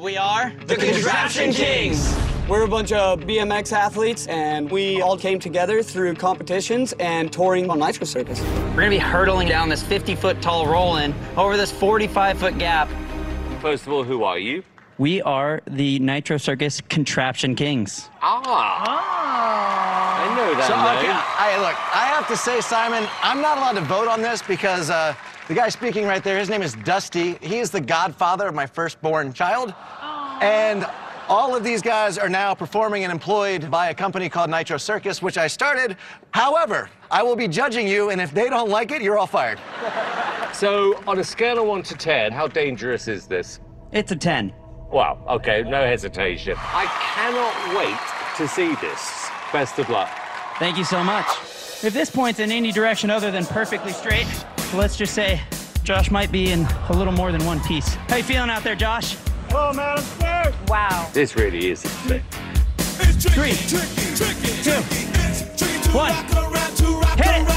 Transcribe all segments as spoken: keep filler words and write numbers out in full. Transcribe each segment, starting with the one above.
We are the Contraption Kings. We're a bunch of B M X athletes, and we all came together through competitions and touring on Nitro Circus. We're gonna be hurtling down this fifty foot tall roll-in over this forty-five foot gap. First of all, who are you? We are the Nitro Circus Contraption Kings. Ah. ah. I know that so, name. Okay, I, look, I have to say, Simon, I'm not allowed to vote on this because uh, the guy speaking right there, his name is Dusty. He is the godfather of my firstborn child. Aww. And all of these guys are now performing and employed by a company called Nitro Circus, which I started. However, I will be judging you, and if they don't like it, you're all fired. So, on a scale of one to ten, how dangerous is this? It's a ten. Wow, okay, no hesitation. I cannot wait to see this. Best of luck. Thank you so much. If this point's in any direction other than perfectly straight, let's just say Josh might be in a little more than one piece. How you feeling out there, Josh? Oh, man, I'm scared. Wow. This really is insane. Three, two, one. Hit it.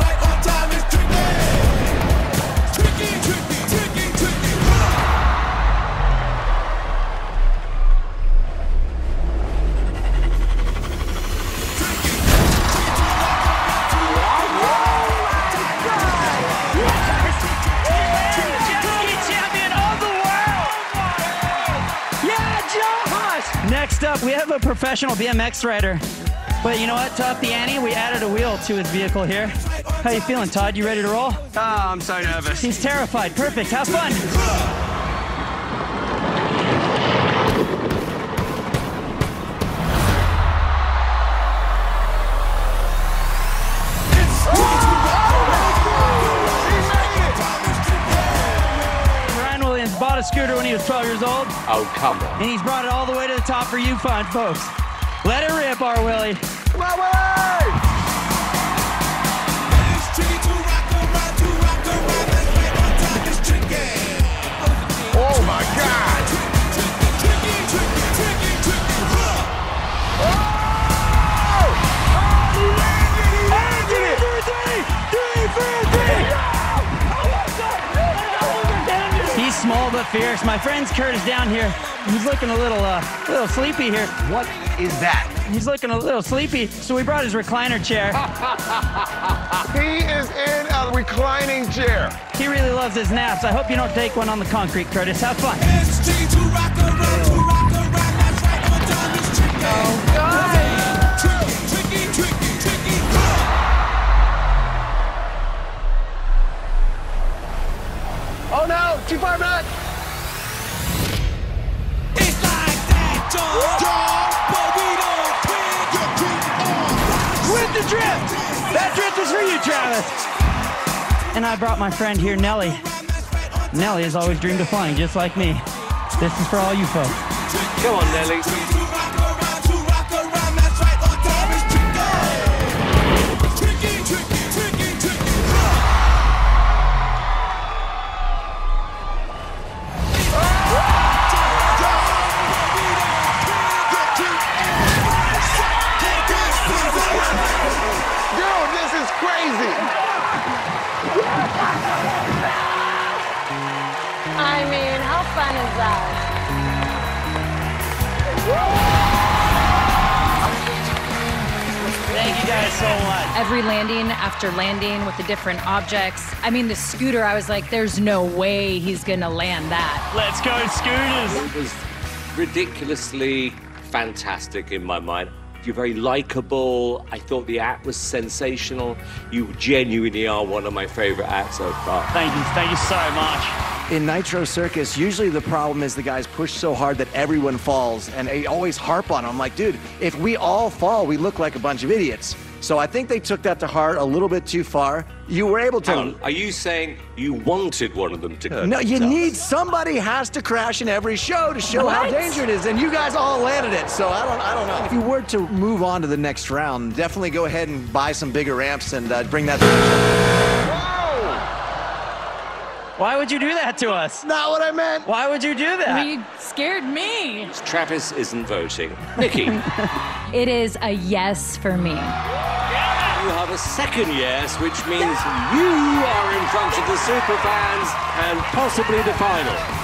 Next up, we have a professional B M X rider. But you know what? To up the ante, we added a wheel to his vehicle here. How you feeling, Todd? You ready to roll? Oh, I'm so nervous. He's terrified. Perfect. Have fun. Bought a scooter when he was twelve years old. Oh, come on. And he's brought it all the way to the top for you fine folks. Let it rip, our Willie. Come on, Willie! Oh, my God. Oh! Oh, he landed it! Three, three, three, three. He's small but fierce. My friend's Kurt is down here. He's looking a little, uh, little sleepy here. What is that? He's looking a little sleepy, so we brought his recliner chair. He is in a reclining chair. He really loves his naps. I hope you don't take one on the concrete, Curtis. Have fun. Oh, God. Oh, no, too far back. It's like that, John, John, but we don't quit. With the drift! That drift is for you, Travis. And I brought my friend here, Nelly. Nelly has always dreamed of flying, just like me. This is for all you folks. Come on, Nelly. I mean, how fun is that? Thank you guys so much. Every landing after landing with the different objects. I mean, the scooter, I was like, there's no way he's gonna land that. Let's go, scooters. It was ridiculously fantastic in my mind. You're very likable. I thought the act was sensational. You genuinely are one of my favorite acts so far. Thank you, thank you so much. In Nitro Circus, usually the problem is the guys push so hard that everyone falls, and they always harp on them. I'm like, dude, if we all fall, we look like a bunch of idiots. So I think they took that to heart a little bit too far. You were able to... Hang on, are you saying you wanted one of them to hurt No, you themselves? need... Somebody has to crash in every show to show What? how dangerous it is, and you guys all landed it, so I don't, I don't know. If you were to move on to the next round, definitely go ahead and buy some bigger ramps and uh, bring that to the show. Why would you do that to us? Not what I meant. Why would you do that? You scared me. Travis isn't voting. Nikki, you It is a yes for me. have a second yes, which means you are in front of the superfans and possibly the final.